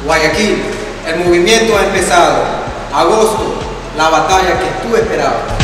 Guayaquil, el movimiento ha empezado. Agosto, la batalla que tú esperabas.